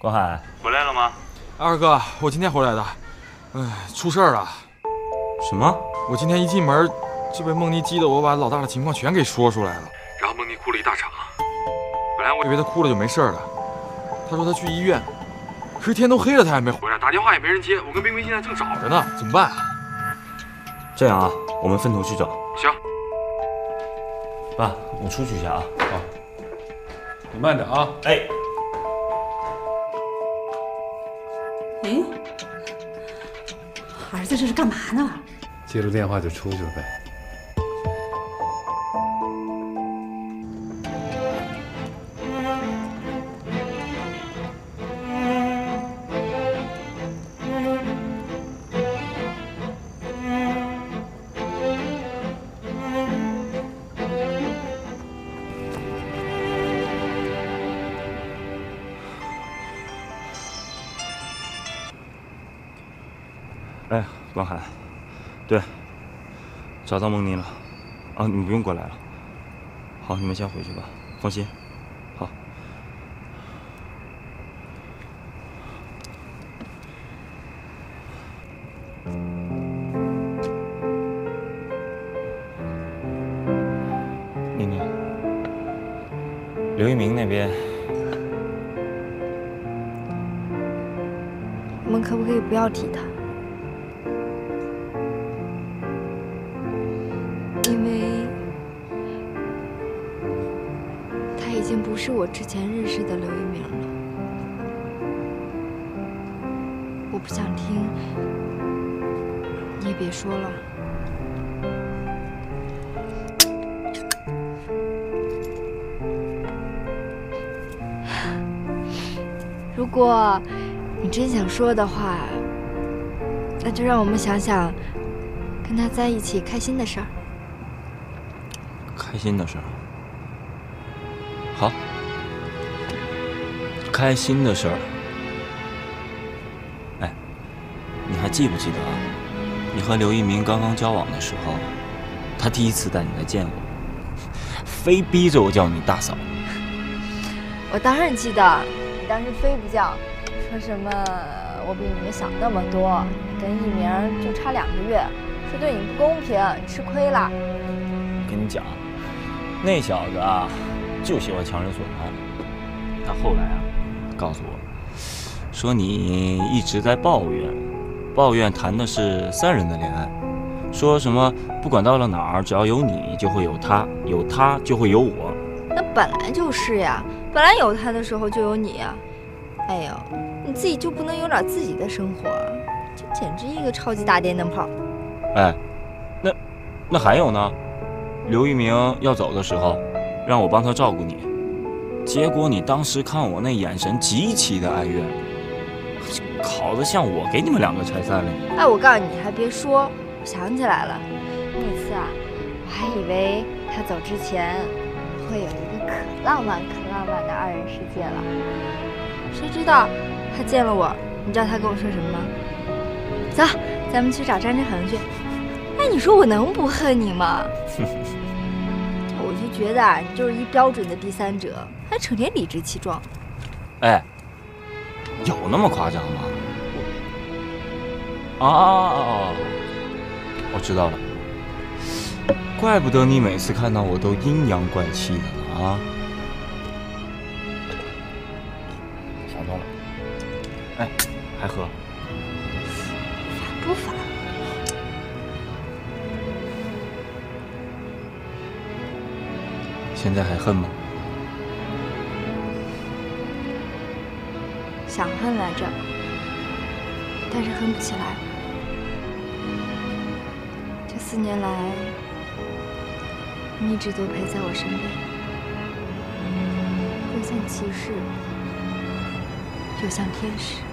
广海回来了吗？ 二哥，我今天回来的。出事儿了。 什么？ 我今天一进门就被梦妮激得我把老大的情况全给说出来了。 然后梦妮哭了一大场。 本来我以为她哭了就没事了，她说她去医院，可是天都黑了她还没回来，打电话也没人接。我跟冰冰现在正找着呢，怎么办啊？ 这样啊，我们分头去找。 行。 爸，我出去一下啊。 好。你慢点啊。 哎。 哎，儿子这是干嘛呢？ 接了电话就出去了呗。 哎，广海，对，找到梦妮了。啊，你们不用过来了。好，你们先回去吧，放心。好。妮妮，刘一鸣那边， 我们可不可以不要提他？因为他已经不是我之前认识的刘一鸣了。我不想听，你也别说了。如果你真想说的话，那就让我们想想跟他在一起开心的事儿。 开心的事儿。好，开心的事儿。哎，你还记不记得啊？你和刘一鸣刚刚交往的时候，他第一次带你来见我，非逼着我叫你大嫂。 我当然记得，你当时非不叫，说什么我比你们小那么多，跟一鸣就差2个月，说对你不公平，吃亏了。 跟你讲，那小子啊，就喜欢强人所难。他后来啊，告诉我，说你一直在抱怨谈的是3人的恋爱，说什么不管到了哪儿，只要有你就会有他，有他就会有我。 那本来就是呀，本来有他的时候就有你呀。哎呦，你自己就不能有点自己的生活？这简直一个超级大电灯泡。 哎，那还有呢？刘一鸣要走的时候，让我帮他照顾你，结果你当时看我那眼神极其的哀怨，搞得像我给你们2个拆散了。 哎，我告诉你，还别说，我想起来了，那次啊，我还以为他走之前会有一个可浪漫的2人世界了，谁知道他见了我，你知道他跟我说什么吗？走，咱们去找张志恒去。哎，你说我能不恨你吗？我就觉得你就是一标准的第三者，还成天理直气壮。 哎，有那么夸张吗？我知道了，怪不得你每次看到我都阴阳怪气的呢啊！想通了。哎，还喝？ 烦不烦？ 现在还恨吗？ 想恨来着，但是恨不起来。这4年来，你一直都陪在我身边，又像骑士，又像天使。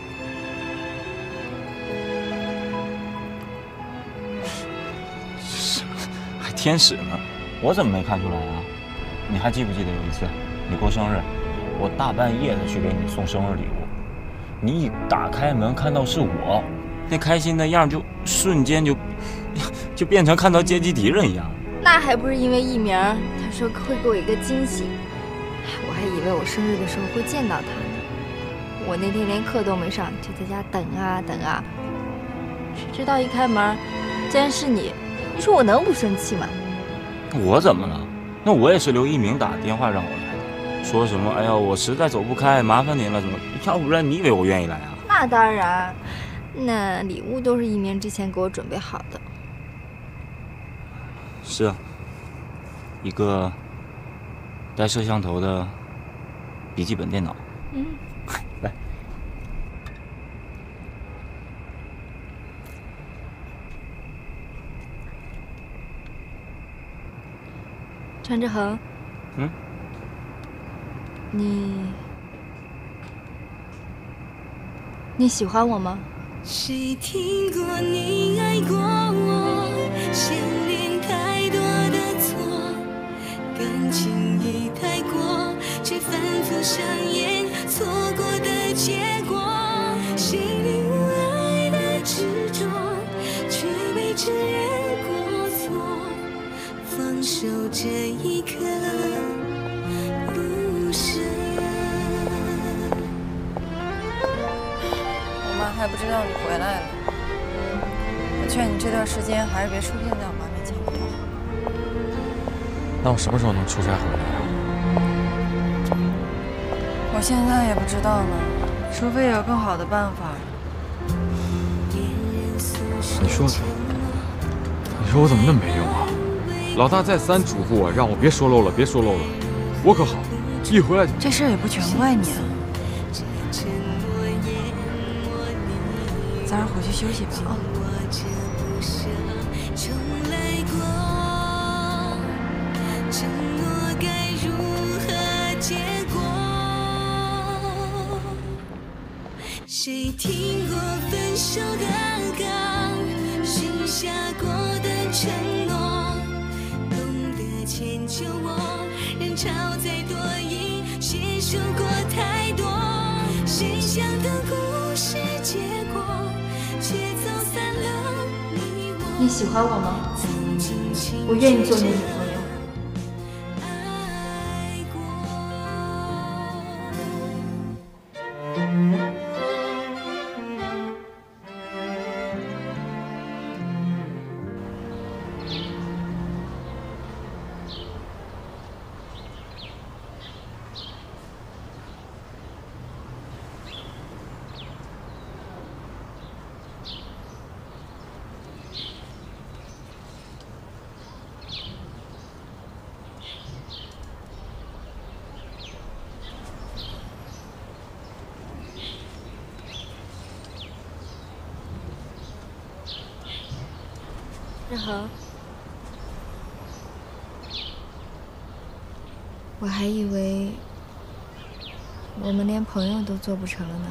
还天使呢？我怎么没看出来啊？你还记不记得有一次你过生日，我大半夜的去给你送生日礼物，你一打开门看到是我，那开心的样就瞬间就变成看到阶级敌人一样。 那还不是因为一鸣他说会给我一个惊喜，我还以为我生日的时候会见到他呢。 我那天连课都没上，就在家等啊等啊，谁知道一开门，竟然是你！你说我能不生气吗？ 我怎么了？那我也是刘一鸣打电话让我来的，说什么哎呀我实在走不开，麻烦您了，怎么？要不然你以为我愿意来啊？ 那当然，那礼物都是一鸣之前给我准备好的。 是啊，一个带摄像头的笔记本电脑。来。 张志恒，你喜欢我吗？ 谁听过你爱过我，相恋太多的错，感情已太过，却反复上演错过的结果。谁领悟爱的执着，却为这人过错，放手这一刻不舍。 还不知道你回来了，我劝你这段时间还是别出现在我妈面前比较好。 那我什么时候能出差回来啊？ 我现在也不知道呢，除非有更好的办法。 你说我怎么那么没用啊？老大再三嘱咐我，让我别说漏了，别说漏了。我可好，一回来这事儿也不全怪你啊。早点回去休息吧啊！ 谁听过分手的歌，许下过的承诺，懂得迁就我，人潮再多已接受过太多，谁想的故事结果，却走散了你我。 你喜欢我吗？我愿意做你的女朋友。志恒，我还以为我们连朋友都做不成了呢。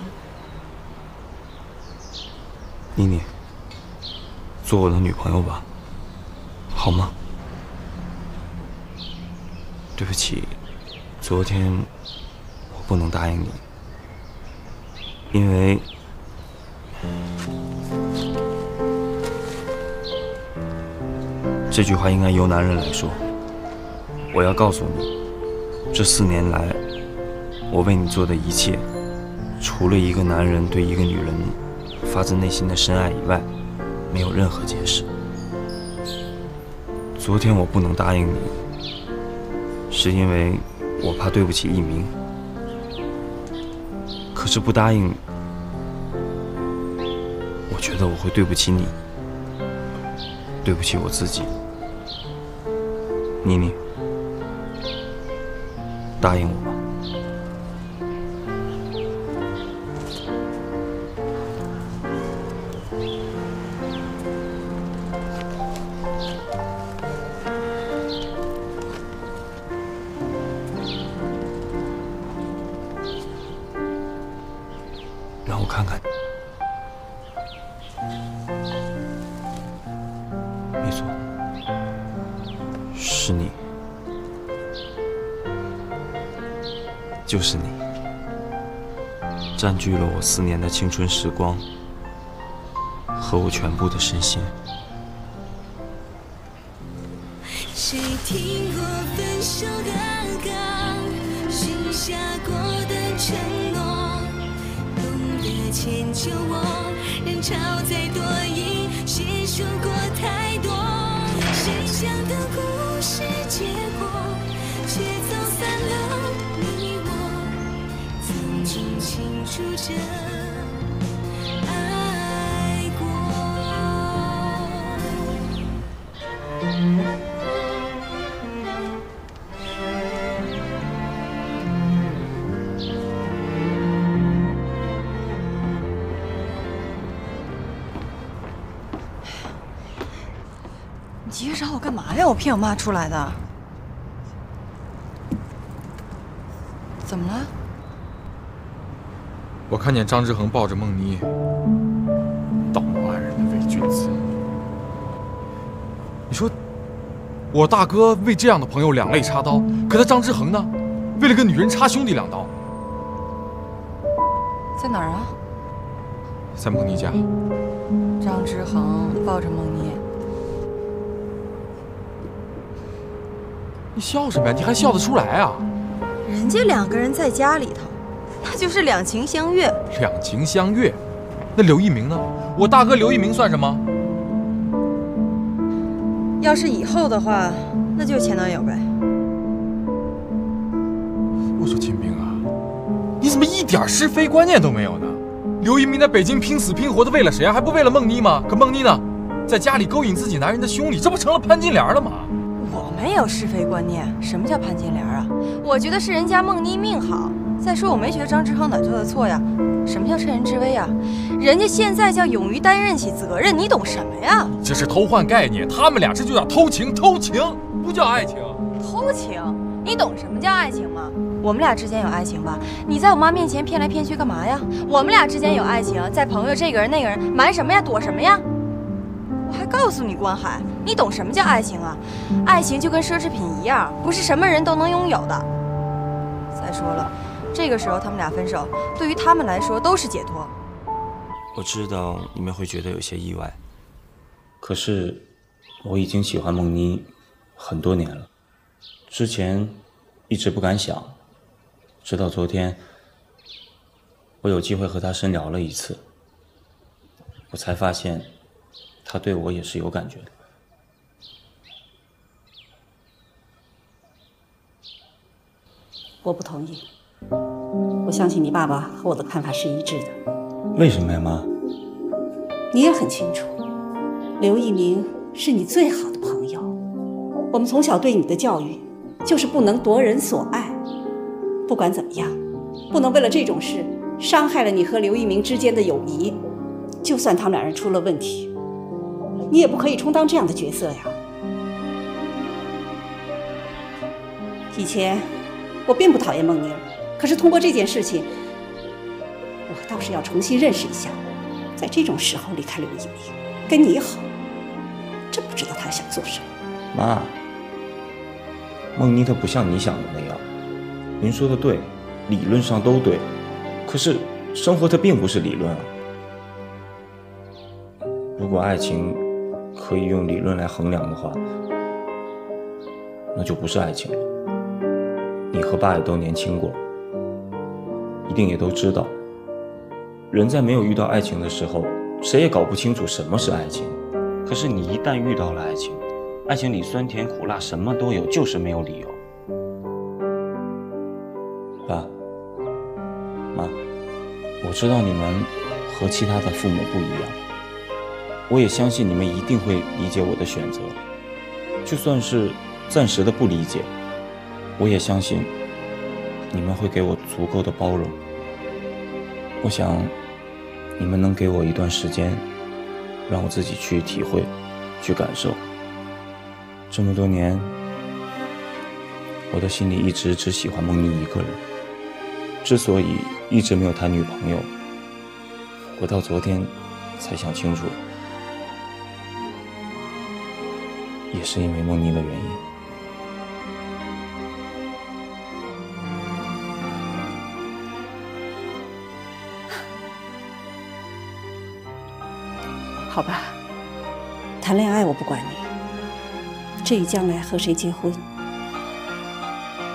妮妮，做我的女朋友吧，好吗？对不起，昨天我不能答应你，因为这句话应该由男人来说。我要告诉你，这4年来，我为你做的一切，除了一个男人对一个女人发自内心的深爱以外，没有任何解释。昨天我不能答应你，是因为我怕对不起一鸣。可是不答应，我觉得我会对不起你，对不起我自己。妮妮，答应我吧。让我看看你。没错，是你，就是你，占据了我4年的青春时光和我全部的身心。 谁听过分手的歌，许下过的承诺， 迁就我，人潮再多疑，谁说过太多？谁想的故事结果，却走散了你我，曾经清楚着爱过。 你急着找我干嘛呀？我骗我妈出来的。怎么了？ 我看见张之恒抱着孟妮，道貌岸然的伪君子。你说，我大哥为这样的朋友两肋插刀，可他张之恒呢，为了个女人插兄弟两刀。 在哪儿啊？ 在孟妮家。 张之恒抱着孟妮。 你笑什么呀？你还笑得出来啊？ 人家两个人在家里头，那就是两情相悦。 两情相悦，那刘一鸣呢？我大哥刘一鸣算什么？ 要是以后的话，那就是前男友呗。 我说秦兵啊，你怎么一点是非观念都没有呢？刘一鸣在北京拼死拼活的为了谁啊？还不为了孟妮吗？可孟妮呢，在家里勾引自己男人的兄弟，这不成了潘金莲了吗？ 我没有是非观念，什么叫潘金莲啊？我觉得是人家孟妮命好。再说我没觉得张之恒哪做的错呀？什么叫趁人之危啊？人家现在叫勇于担任起责任，你懂什么呀？ 这是偷换概念，他们俩这就叫偷情，偷情不叫爱情。 偷情？你懂什么叫爱情吗？我们俩之间有爱情吧？你在我妈面前骗来骗去干嘛呀？我们俩之间有爱情，在朋友这个人那个人，瞒什么呀？躲什么呀？我还告诉你关海，你懂什么叫爱情啊？爱情就跟奢侈品一样，不是什么人都能拥有的。再说了，这个时候他们俩分手，对于他们来说都是解脱。 我知道你们会觉得有些意外，可是我已经喜欢孟妮很多年了，之前一直不敢想，直到昨天我有机会和她深聊了一次，我才发现她对我也是有感觉的。 我不同意。我相信你爸爸和我的看法是一致的。 为什么呀，妈？ 你也很清楚，刘一鸣是你最好的朋友。我们从小对你的教育就是不能夺人所爱。不管怎么样，不能为了这种事伤害了你和刘一鸣之间的友谊。就算他们两人出了问题，你也不可以充当这样的角色呀。以前我并不讨厌孟妮儿，可是通过这件事情，我倒是要重新认识一下，在这种时候离开刘一鸣，跟你好，真不知道他想做什么。 妈，孟妮她不像你想的那样，您说的对，理论上都对，可是生活它并不是理论啊。如果爱情可以用理论来衡量的话，那就不是爱情了。你和爸也都年轻过，一定也都知道，人在没有遇到爱情的时候，谁也搞不清楚什么是爱情。可是你一旦遇到了爱情，爱情里酸甜苦辣什么都有，就是没有理由。爸妈，我知道你们和其他的父母不一样，我也相信你们一定会理解我的选择，就算是暂时的不理解，我也相信你们会给我足够的包容。我想你们能给我一段时间，让我自己去体会，去感受。这么多年，我的心里一直只喜欢孟妮一个人。之所以一直没有谈女朋友，我到昨天才想清楚，也是因为孟妮的原因。 好吧，谈恋爱我不管你，至于将来和谁结婚，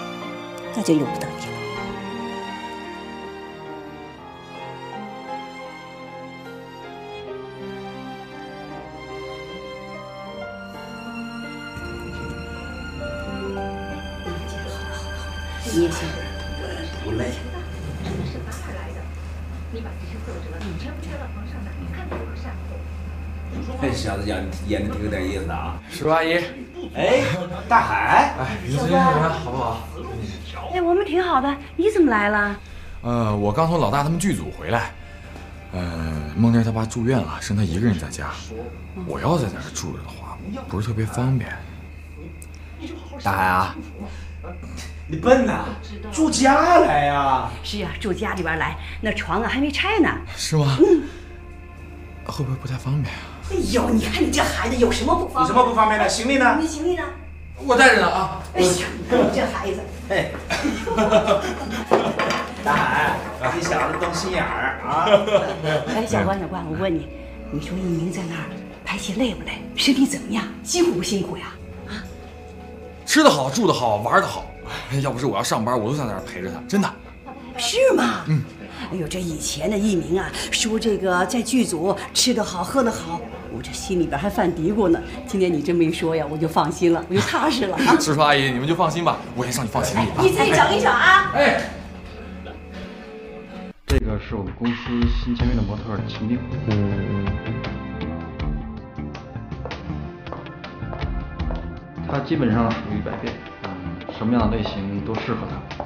那就由不得你了。 你也行。 我来。这小子演的挺有点意思啊。 叔叔阿姨， 哎，大海， 哎，你最近怎么样？好不好？ 哎，我们挺好的，你怎么来了？ 我刚从老大他们剧组回来。孟妮他爸住院了，剩他一个人在家。我要在这儿住着的话，不是特别方便。大海啊， 你笨呐，住家来呀？ 是呀，住家里边来，那床啊还没拆呢。 是吗？会不会不太方便啊？ 哎呦，你看你这孩子有什么不方便？ 有什么不方便的？行李呢？ 你行李呢？ 我带着呢啊。 哎呀，你看你这孩子。 哎，大海，你小子动心眼儿啊！ 哎，小关，我问你，你说一鸣在那儿拍戏累不累？身体怎么样？辛苦不辛苦呀？啊？ 吃得好，住得好，玩得好。要不是我要上班，我都想在那儿陪着他，真的。 是吗？哎呦，这以前的一鸣啊，说这个在剧组吃得好，喝得好，我这心里边还犯嘀咕呢。今天你这么一说呀，我就放心了，我就踏实了啊。 叔叔阿姨，你们就放心吧，我先上去放行李啊。 你自己整一整啊。 哎。 这个是我们公司新签约的模特秦冰。她基本上属于百变，什么样的类型都适合她。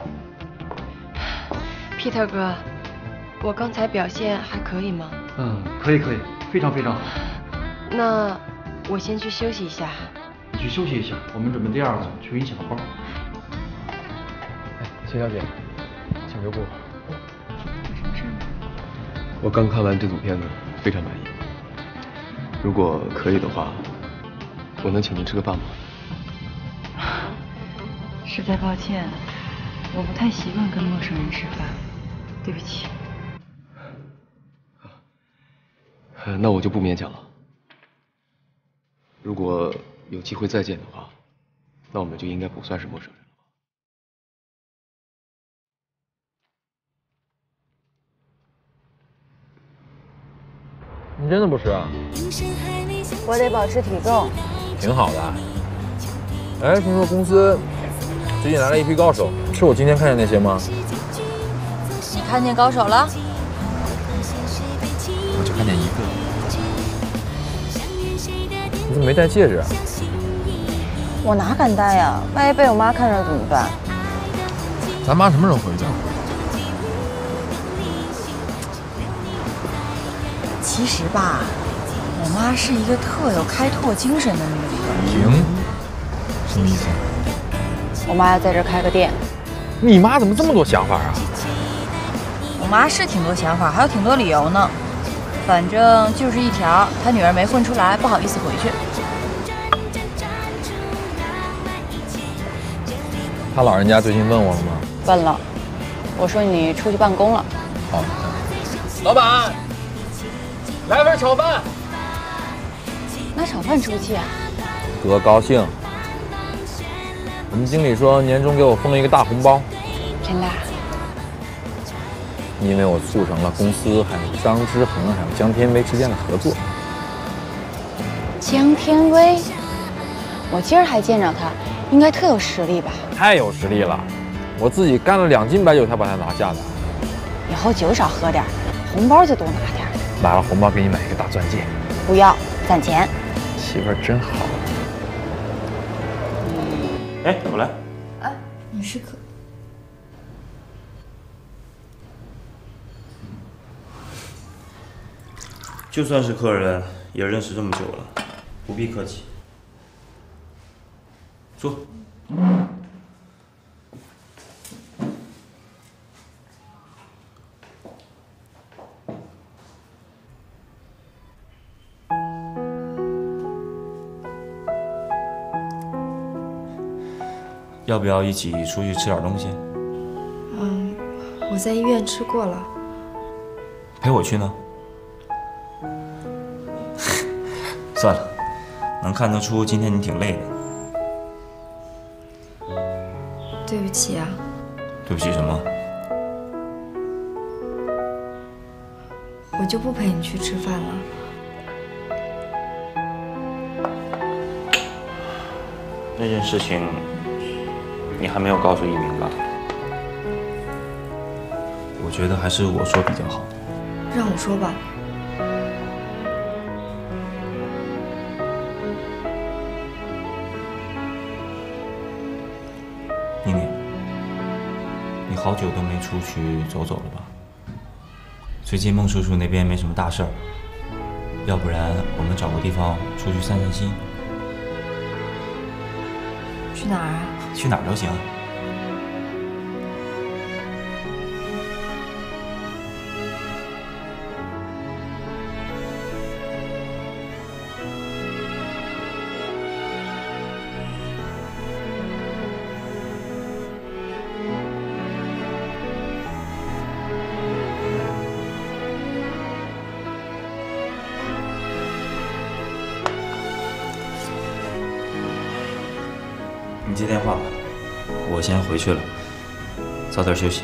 Peter 哥，我刚才表现还可以吗？ 可以，非常好。 那我先去休息一下。 你去休息一下，我们准备第二个去给你抢个包。 哎，秦小姐，请留步。 什么事？ 我刚看完这组片子，非常满意。如果可以的话，我能请您吃个饭吗？ 实在抱歉，我不太习惯跟陌生人吃饭，对不起。 那我就不勉强了。如果有机会再见的话，那我们就应该不算是陌生人了。 你真的不吃啊？ 我得保持体重。 挺好的。哎，听说公司最近来了一批高手，是我今天看见那些吗？ 你看见高手了？ 我就看见一个。 你怎么没戴戒指啊？ 我哪敢戴呀？万一被我妈看着怎么办？ 咱妈什么时候回家？ 其实吧，我妈是一个特有开拓精神的那么一个人。 行，什么意思？ 我妈要在这开个店。 你妈怎么这么多想法啊？ 我妈是挺多想法，还有挺多理由呢。反正就是一条，她女儿没混出来，不好意思回去。 她老人家最近问我了吗？ 问了，我说你出去办公了。 好，老板，来份炒饭。 拿炒饭出气啊？ 哥高兴。我们经理说年终给我封了一个大红包。 真的？ 因为我促成了公司还有张之恒还有江天威之间的合作。 江天威，我今儿还见着他，应该特有实力吧？ 太有实力了，我自己干了2斤白酒才把他拿下的。 以后酒少喝点，红包就多拿点。 拿了红包给你买一个大钻戒。 不要，攒钱。 媳妇儿真好。 哎，我来。 哎，你是可。 就算是客人，也认识这么久了，不必客气。坐。要不要一起出去吃点东西？ 我在医院吃过了。 陪我去呢？算了，能看得出今天你挺累的。 对不起啊。 对不起什么？ 我就不陪你去吃饭了。 那件事情，你还没有告诉一鸣吧？ 我觉得还是我说比较好。 让我说吧。 妮妮，你好久都没出去走走了吧？最近孟叔叔那边没什么大事儿，要不然我们找个地方出去散散心。 去哪儿啊？ 去哪儿都行。你接电话吧，我先回去了，早点休息。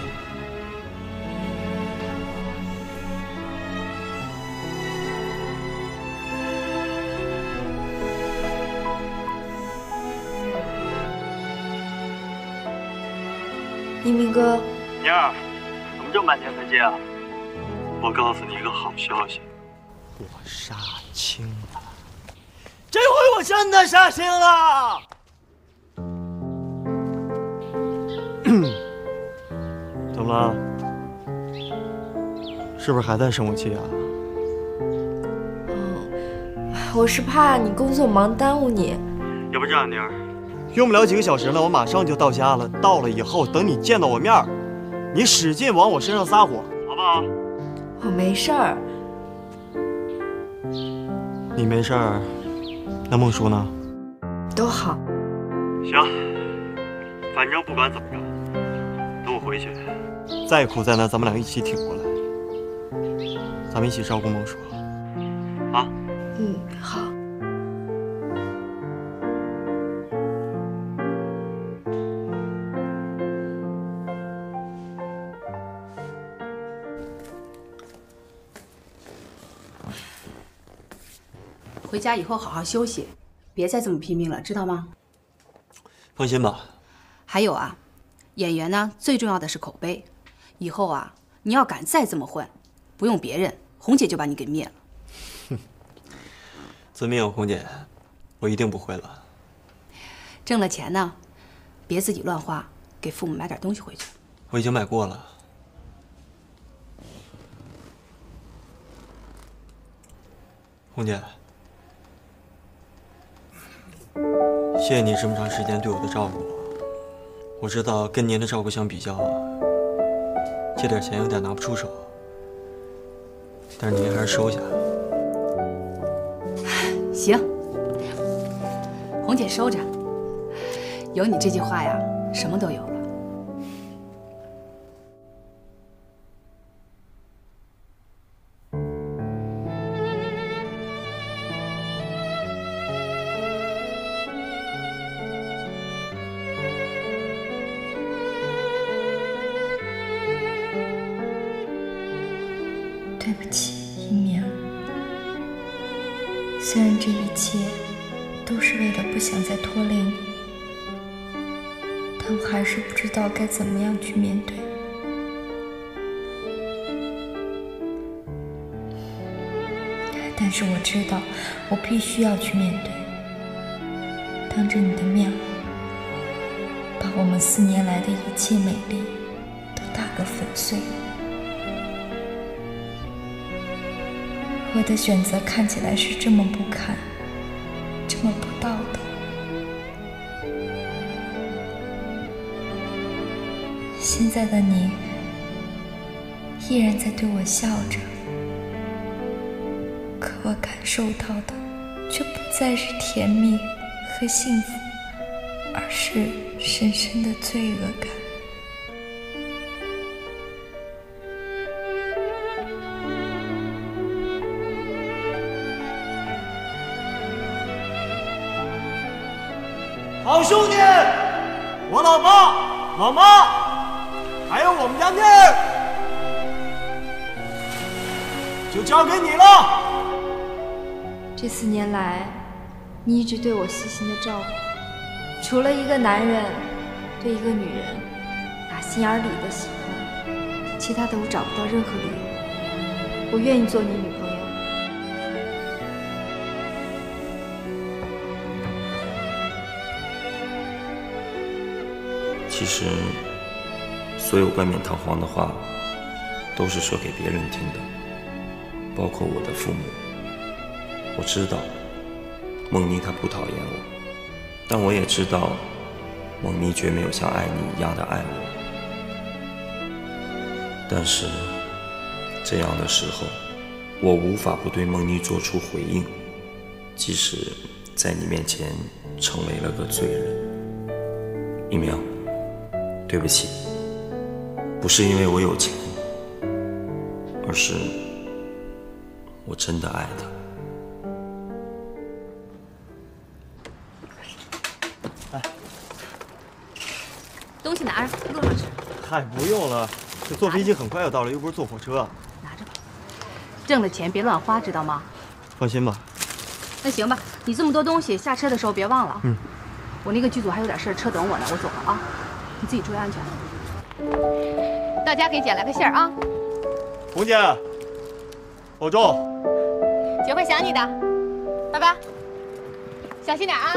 一鸣哥， 宁儿，怎么这么半天才接啊？我告诉你一个好消息，我杀青了，这回我真的杀青了。怎么了？是不是还在生我气啊？ 我是怕你工作忙耽误你。 要不这样，宁儿，用不了几个小时了，我马上就到家了。到了以后，等你见到我面，你使劲往我身上撒火，好不好？ 我没事儿。 你没事儿，那孟叔呢？ 都好。 行，反正不管怎么着，等我回去，再苦再难，咱们俩一起挺过来。咱们一起照顾孟叔，啊？ 嗯，好。 回家以后好好休息，别再这么拼命了，知道吗？ 放心吧。 还有啊，演员呢最重要的是口碑，以后啊你要敢再这么混，不用别人，红姐就把你给灭了。 哼，遵命，红姐，我一定不会了。 挣了钱呢，别自己乱花，给父母买点东西回去。 我已经买过了。红姐。谢谢你这么长时间对我的照顾，我知道跟您的照顾相比较，这点钱有点拿不出手，但是您还是收下。 行，红姐收着，有你这句话呀，什么都有了。 对不起，一鸣。虽然这一切都是为了不想再拖累你，但我还是不知道该怎么样去面对。但是我知道，我必须要去面对，当着你的面，把我们4年来的一切美丽都打个粉碎。我的选择看起来是这么不堪，这么不道德。现在的你依然在对我笑着，可我感受到的却不再是甜蜜和幸福，而是深深的罪恶感。 好兄弟，我老爸、老妈，还有我们家妮儿，就交给你了。 这4年来，你一直对我细心的照顾，除了一个男人对一个女人打心眼里的喜欢，其其他的我找不到任何理由。我愿意做你女朋友。 其实，所有冠冕堂皇的话，都是说给别人听的，包括我的父母。我知道，梦妮她不讨厌我，但我也知道，梦妮绝没有像爱你一样的爱我。但是，这样的时候，我无法不对梦妮做出回应，即使在你面前成为了个罪人。一鸣，对不起，不是因为我有钱，而是我真的爱她。 东西拿着，路上吃。 嗨，不用了，这坐飞机很快就到了，又不是坐火车。 拿着吧，挣了钱别乱花，知道吗？ 放心吧。 那行吧，你这么多东西，下车的时候别忘了。我那个剧组还有点事，车等我呢，我走了啊。你自己注意安全。到家给姐来个信儿啊。 红姐，保重。 姐会想你的，拜拜。小心点啊。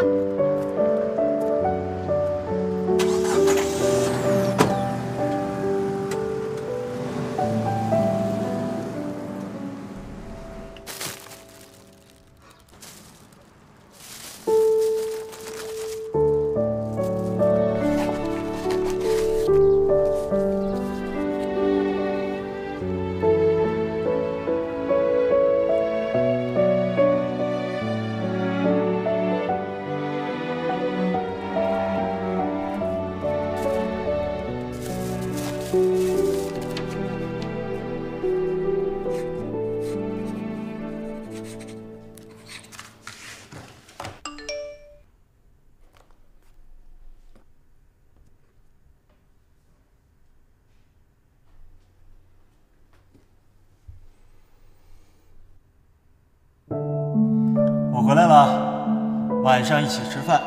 我回来了，晚上一起吃饭。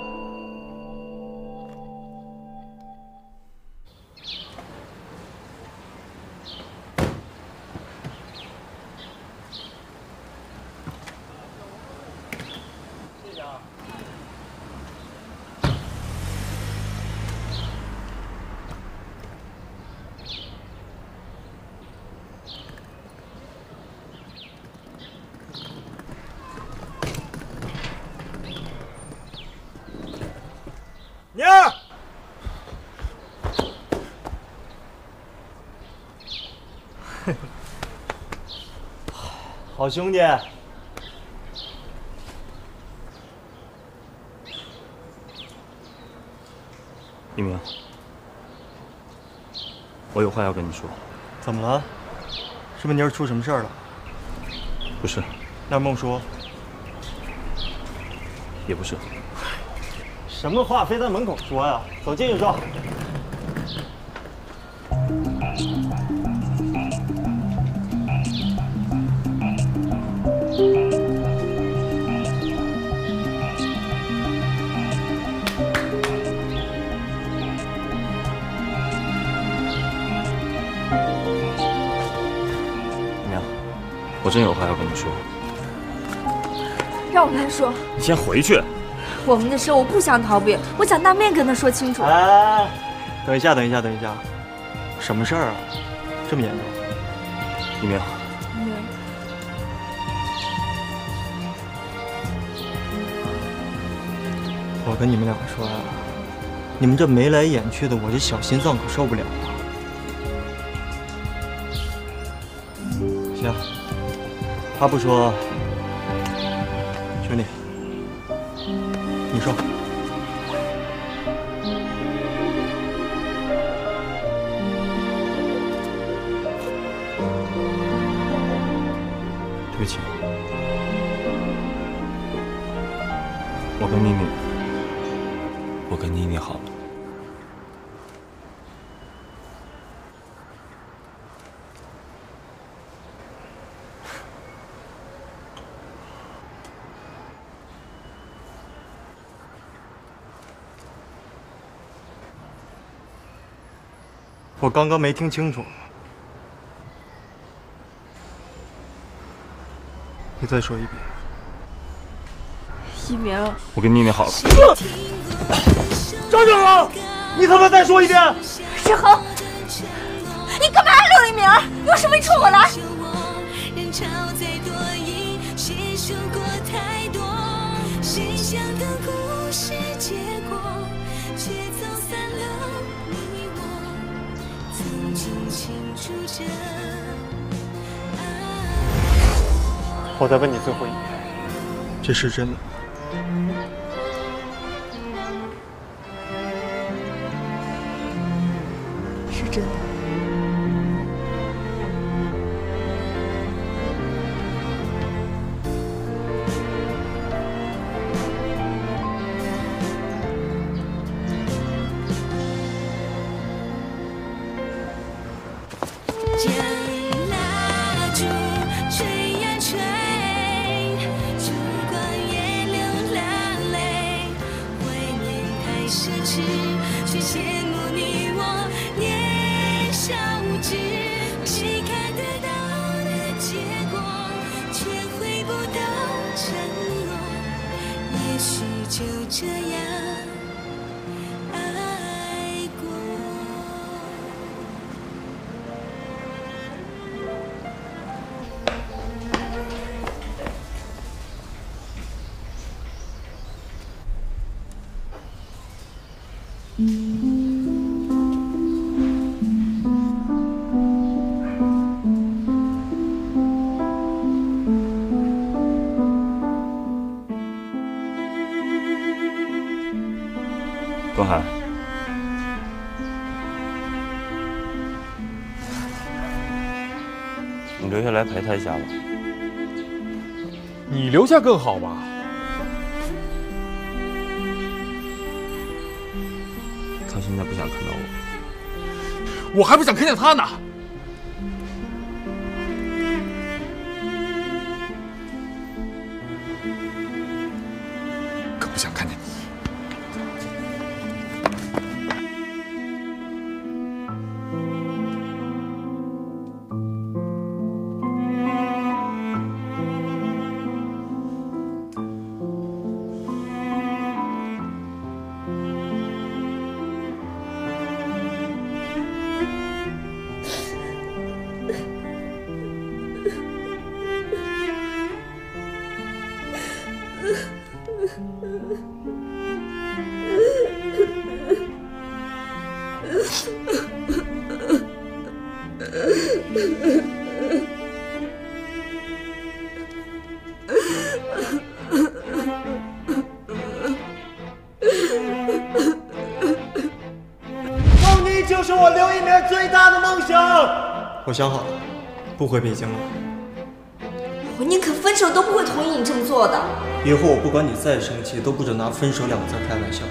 妮儿，好兄弟。 一鸣，我有话要跟你说。 怎么了？是不是妮儿出什么事儿了？ 不是。 那孟叔？ 也不是。 什么话非在门口说呀？走进去说。 明，我真有话要跟你说。 让我来说。 你先回去。 我们的事我不想逃避，我想当面跟他说清楚。 哎，等一下，什么事儿啊？这么严重？ 一鸣， 我跟你们两个说呀，你们这眉来眼去的，我这小心脏可受不了啊。行，他不说，兄弟。你说， 对不起，我跟妮妮好了。 我刚刚没听清楚， 你再说一遍。 一鸣， 我跟妮妮好了。 张小龙，你他妈再说一遍！ 志恒，你干嘛呀，刘一鸣？你为什么冲我来？ 人潮再多，已携手过太多，谁想的故事结果，却走散了你我，曾经清楚着。 我再问你最后一遍，这是真的？ 是真的。 将蜡烛吹呀吹，烛光也流了泪，怀念太奢侈，却羡慕你我年少无知，谁看得到的结果，却回不到承诺，也许就这样爱过。 东海，你留下来陪他一下吧。 你留下更好吧？ 他现在不想看到我， 我还不想看见他呢。更不想看见你。 梦妮就是我刘一鸣最大的梦想。 我想好了，不回北京了。 我宁可分手都不会同意你这么做的。 以后我不管你再生气，都不准拿分手两个字开玩笑。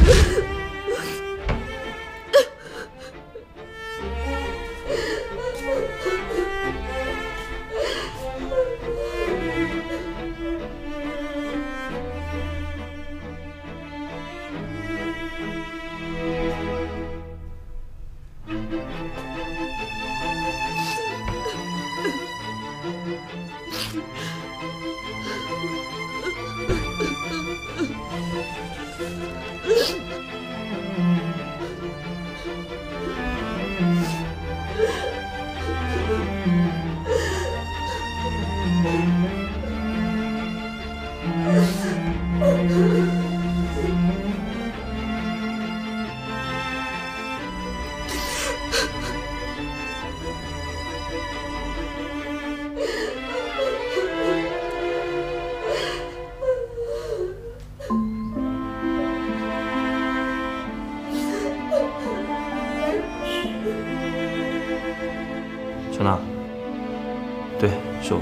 小娜，对，是我，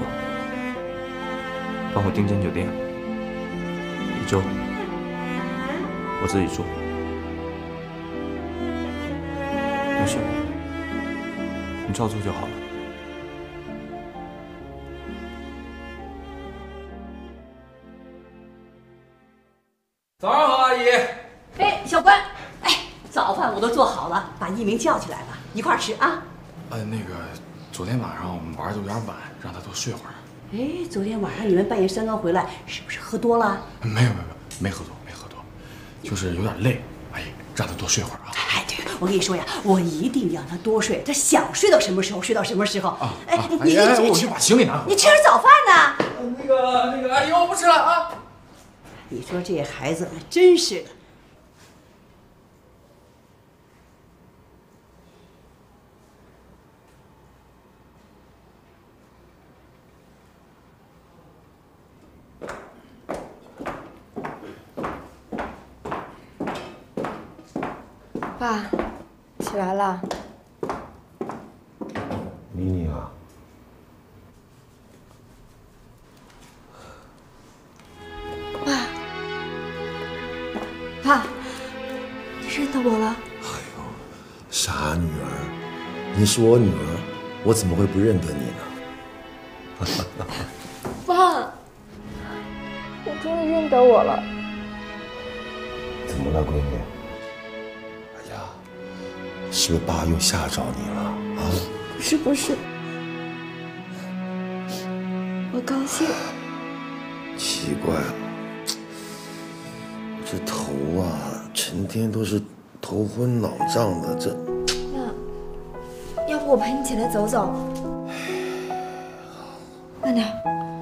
帮我订间酒店，1周，我自己住。没事，你照做就好了。 早上好，阿姨。 哎，小关，哎，早饭我都做好了，把一鸣叫起来吧，一块儿吃啊。 那个，昨天晚上我们玩的有点晚，让他多睡会儿。 哎，昨天晚上你们半夜三更回来，是不是喝多了？ 没喝多，就是有点累。阿姨，让他多睡会儿啊。 哎，对，我跟你说呀，我一定让他多睡，他想睡到什么时候睡到什么时候。啊！哎， 我去把行李拿回来。 你吃点早饭呢？ 那个，阿姨，我不吃了啊。 你说这孩子真是的。 爸，起来了。 妮妮啊， 爸，你认得我了？ 傻女儿，你是我女儿，我怎么会不认得你呢？ 爸，你终于认得我了。 怎么了，闺女？哎呀，是不是爸又吓着你了啊？ 不是，我高兴。 奇怪了，这头啊，成天都是头昏脑胀的，这。 那，要不我陪你起来走走？慢点。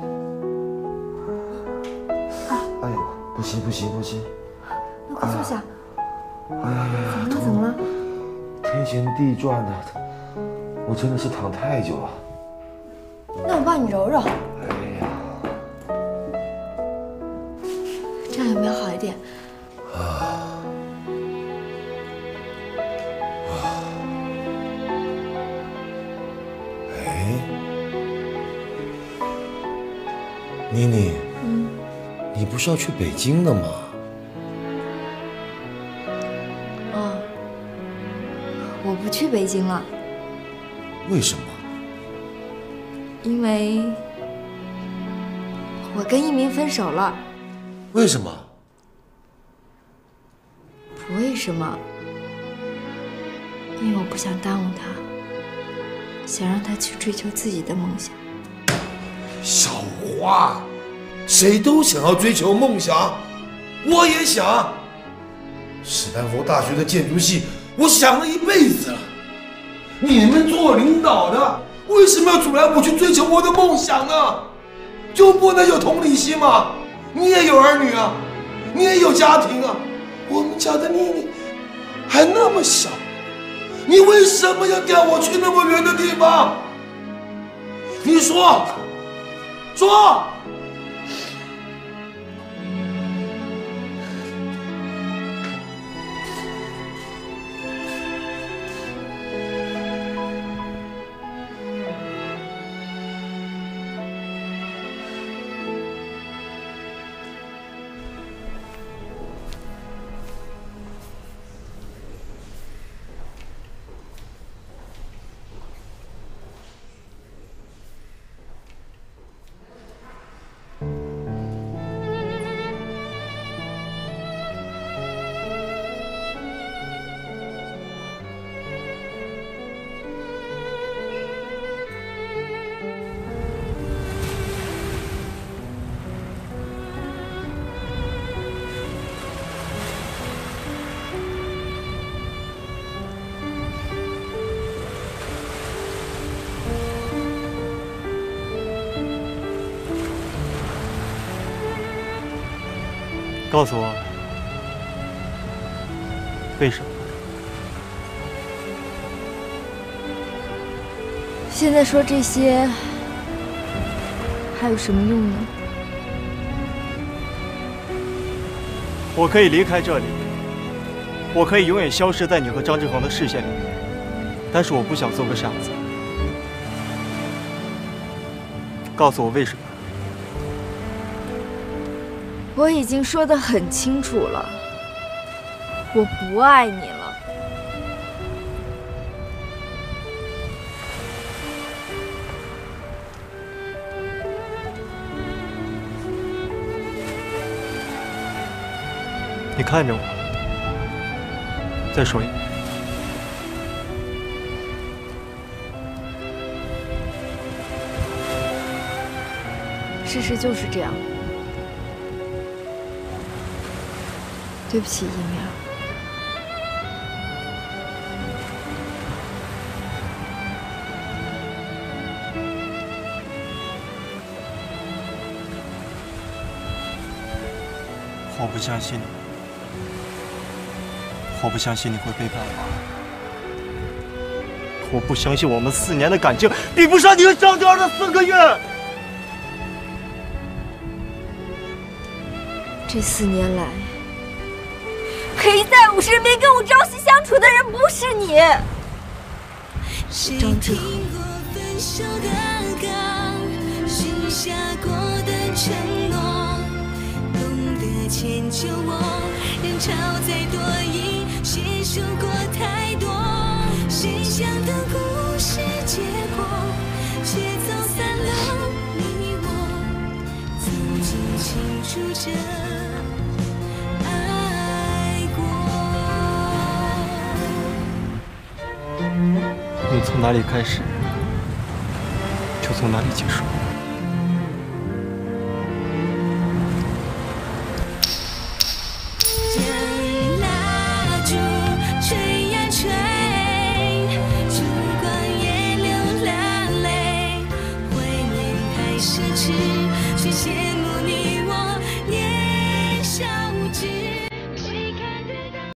哎呦，不行！ 那快坐下。 哎呀， 怎么了？ 天旋地转的，我真的是躺太久了。 那我帮你揉揉。 哎呀， 这样有没有好一点？ 哎，妮妮，你不是要去北京的吗？ 我不去北京了。 为什么？ 因为我跟一鸣分手了。 为什么？ 不为什么，因为我不想耽误他，想让他去追求自己的梦想。 小花，谁都想要追求梦想，我也想。史丹佛大学的建筑系，我想了一辈子了。你们做领导的，为什么要阻拦我去追求我的梦想呢？就不能有同理心吗？你也有儿女啊，你也有家庭啊。我们家的妮妮还那么小，你为什么要调我去那么远的地方？你说。 告诉我，为什么？ 现在说这些还有什么用呢？ 我可以离开这里，我可以永远消失在你和张志恒的视线里，但是我不想做个傻子。告诉我为什么？ 我已经说得很清楚了，我不爱你了。 你看着我，再说一遍。 事实就是这样。对不起，一鸣。 我不相信你，我不相信你会背叛我，我不相信我们4年的感情比不上你和张娟的4个月。 这4年来，可以在我身边跟我朝夕相处的人不是你，张志恒。 迁就我，人潮再多，已携手过太多。谁想等故事结果，却走散了你我，曾经清楚着爱过。能从哪里开始，就从哪里结束。